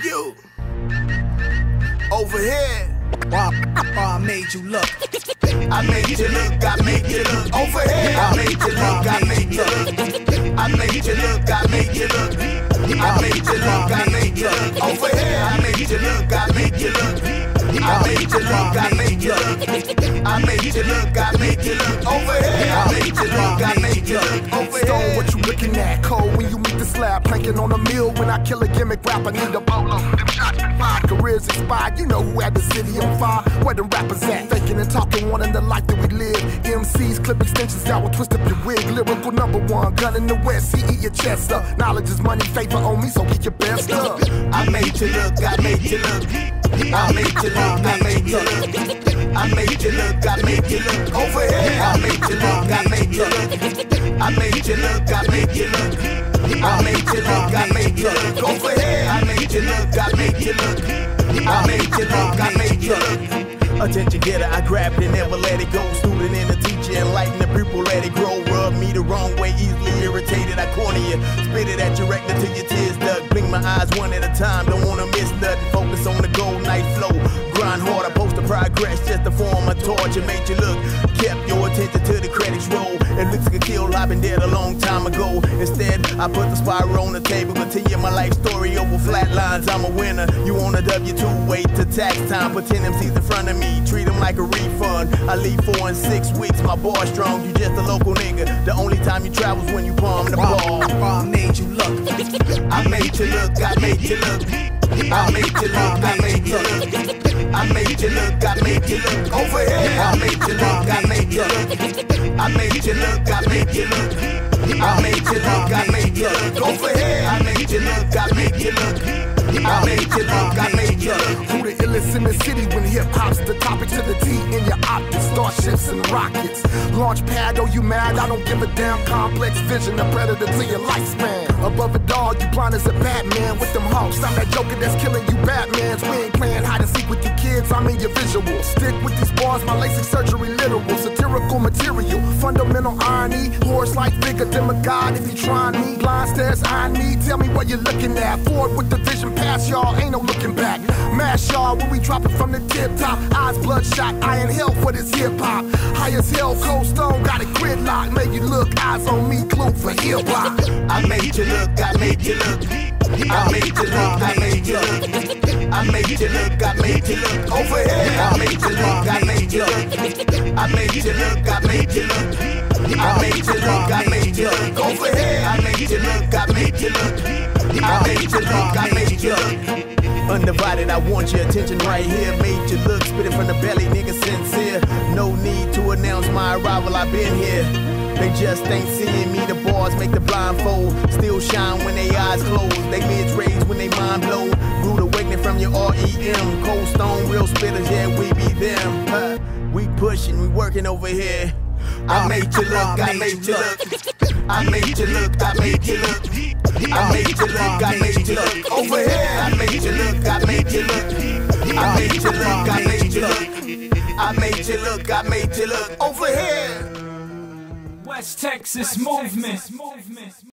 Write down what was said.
you. Over here. I made you look. I made you look, I made you look. Over here. I made you look, I made you look. I made you look, I made you look. I made you look, I made you look. Over here. I made you look, I made you look. I made you look, I made you look. I made you look, I made you look. Over here. I made you look, I made you look. Over here. Stone, what you looking at? Cold when you meet the slab. Planking on a mill when I kill a gimmick rapper. Need a bolo. Them shots been fired. Careers expired. You know who had the city on fire. Where them rappers at? Faking and talking, wanting the life that we live. MCs clip extensions out, will twist up your wig. Lyrical #1, gun in the west. See, eat your chest up. Knowledge is money, favor on me, so get your best up. I made you look, I made you look. I made you look, I made you look. I made you look, I made you look. Over here. I made you look, I made you look. I made you look, I made you look. I made you look, I made you look. Over here. I made you look, I made you look. I made you look, I made you look. Attention getter, I grabbed it, never let it go. Student and a teacher, enlighten the pupil, let it grow. Rub me the wrong way, easily irritated, I corner you. Spit it at your rectum till your tears duck. Blink my eyes one at a time, don't wanna miss nothing. Focus on the goal, night flow. Grind hard, I post the progress just to form a torch and made you look. Kept your attention to the credits roll. It looks like a kill, I've been dead a long time ago. Instead, I put the spiral on the table, continue my life story over flat lines. I'm a winner, you on a W2, wait to tax time. Put 10 MCs in front of me, treat them like a refund. I leave 4 and 6 weeks, my bar strong, you just a local nigga. The only time you travel's when you palm the ball. I made you look. I made you look, I made you look. I made you look, I made you look. I made you look, I made you look. Over here. I made you look, I made you look. I made you look, I made you look. I made you look, I made you look. Over here. I made you look, I made you look. I made you look, I made you look. Who the illest in the city when hip-hop's the topic to the T in your optics, starships and rockets. Launch pad, oh you mad, I don't give a damn. Complex vision, a predator to your lifespan. Above it all, you blind as a Batman with them hawks. I'm that Joker that's killing you Batmans. We ain't playing hide and seek with you kids, I'm in your visual. Stick with these bars, my LASIK surgery literal. Satirical material, fundamental irony. Horse-like figure, demigod if you try me. Blind stares, I need, tell me what you're looking at. Forward with the vision, past y'all, ain't no looking back. Mash y'all when we drop it from the tip top. Eyes bloodshot, I inhale for this hip hop. High as hell, cold stone, got a gridlock. Make you look, eyes on me, clue for hip hop. I made you look, I made you look. I made you look, I made you look. I made you look, I made you look. Over here. I made you look, I made you look. I made you look, I made you look. I made you look, I made you look. Over here. I made you look, I made you look. I made you look, I made you look. Undivided, I want your attention right here. Made you look, spit it from the belly, nigga sincere. No need to announce my arrival, I've been here. They just ain't seeing me, the bars make the blindfold. Still shine when they eyes close. They mids raise when they mind blow. Rude awakening from your REM. Cold stone, real spitters, yeah, we be them. We pushing, we working over here. I made you look, I made you look. I made you look, I made you look. I made you look, I made you look. Over here. I made you look, I made you look. I made you look, I made you look. I made you look, I made you look. Over here. West Texas movement.